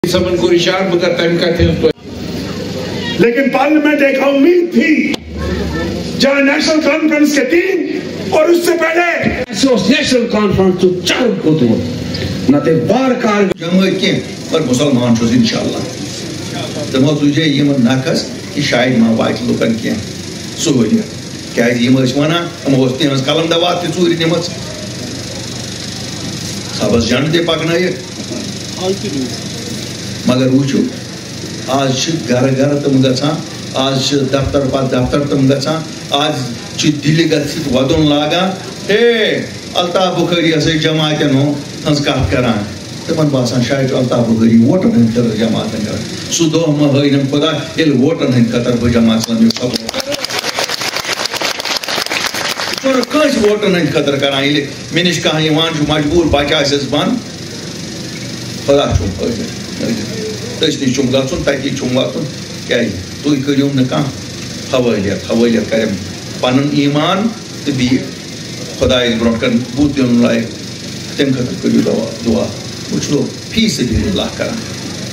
समन को इशार बकर टाइम का थे तो लेकिन पार्लियामेंट एक उम्मीद थी जहां नेशनल कॉन्फ्रेंस के 3 और उससे पहले नेशनल कॉन्फ्रेंस तो चार को तो नते बार कार जमहूरियत के पर मुसलमान छुस इंशाल्लाह तमो तुझे ये नखस कि शायद मा वाट लुकन के सहूलियत क्या ये वना हम कलम दवात चूर निम सबस जंड दे पकन मगर वुचु आज घर घर तम गसान आज दफ्तर पा दफ्तर तम गसान आज दिल गथित वदन लागान हे अल्ताफ बुखारी हसे जमातन हो हंस कत करान तमन बासान शायद अल्ताफ बुखारी वोटन हंद खतर जमात कर सु दो महैन खुदा एल वोटन हंद खतर ब जमात इस्लामी सब चोर कस वोटन हंद खतर करान एल मिनिश कहां यवान मजबूर बचा आसस बन खुदा छु तस निश गुन तथी वातन क्या तुम करू हवालियत कर पन ईमान तो बी खुदायस ब्रो कन बुत दिन लायक तम खतर करू दुआ वो फी सबिलिल्लाह करान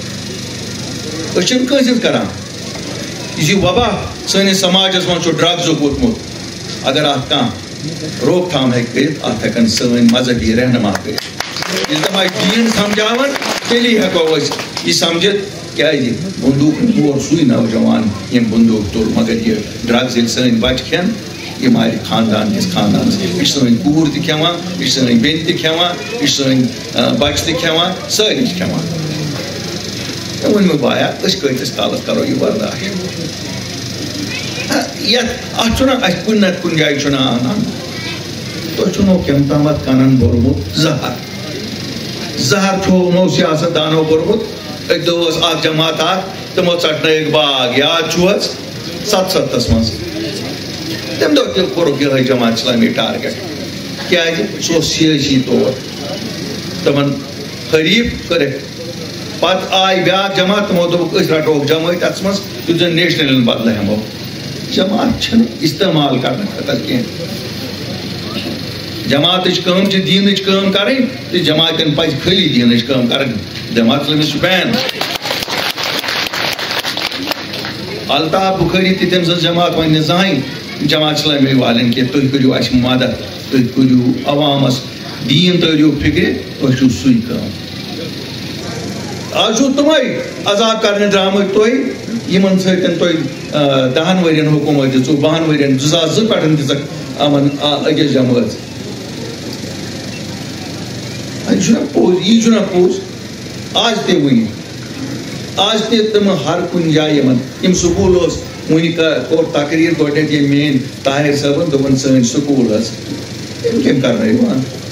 कंस करान यह वबा सनिस समाजस मज ड्रग्स वोतमुत अगर अत कह रोक थाम हेकन सन मजहबी रहनुमा कर दीन समझावन तेली हेको यह समझित क्या बंदूक मोर सुई नौजवान यम बंदूक तुल मगर ये ड्रग्स सन बच खेन ये मार खानदान किस खानदान यह सन कूर तवान यह सन बेन तवान यह सन बच तवान सारी खेवान वन मे बाया कतिस कालस करो यह बर्दाश्त अत कुन नत कुन जाय आनान तुम कम तम कनन बोरमुत जहर थोमो सियासतदानो बोरमुत जमात तमो चटन बाग याद 77 मज तम दो कोरुक यह जमात इस्लामी टारगेट क्या सह सियासी तौर तमन हरीफ कर पत आय ब्या जमात तमो दोक रटोक जमात अत मज युत नेशनल बदल हमो जमात इस्तेमाल करने खतर कह जमात दीन कर जमातन पज खाली दीन कर जमात बैन अल्ताफ बुखारी तम जमात वन जहां जमात इस्लामी वालन के तुम करू अस मदद तुम करू अवामस दीन तरियो फिक्र तुम सु आज तुम अजाब कर द्रामत तुम सतन 10 वन हुकूमत दिख 12 वन 2002 पे दिख अमन अकिस जमात पोज यह पोज आज वन आज तम हर कुन जाए यम स्कूल वन कोर तकरीर गोटे मेन ताहिर सबन दोपन सन स्कूल कम कर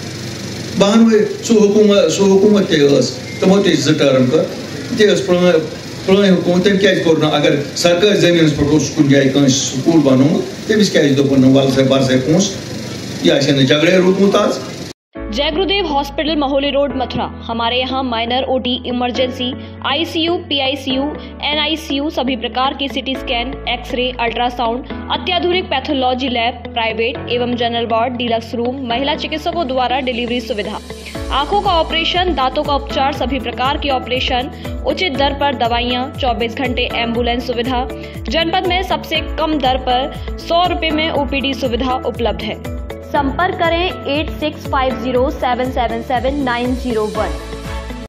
12 सह हुकूमत तमो 2 टर्म कर प्लान हुकूमत तम क्या कोर अगर सरकारी जमीन पे कुन जाए स्कूल बनोमुत तमिस क्या दोपन वल सा बर सा पोस यह झगड़े रूदमुत आज। जय गुरुदेव हॉस्पिटल महोली रोड मथुरा। हमारे यहाँ minor OT emergency ICU PICU NICU सभी प्रकार की सिटी स्कैन एक्सरे अल्ट्रासाउंड अत्याधुनिक पैथोलॉजी लैब प्राइवेट एवं जनरल वार्ड डीलक्स रूम महिला चिकित्सकों द्वारा डिलीवरी सुविधा आंखों का ऑपरेशन दांतों का उपचार सभी प्रकार के ऑपरेशन उचित दर पर दवाइयाँ 24 घंटे एम्बुलेंस सुविधा जनपद में सबसे कम दर पर 100 रुपए में ओपीडी सुविधा उपलब्ध है। संपर्क करें 8650777901।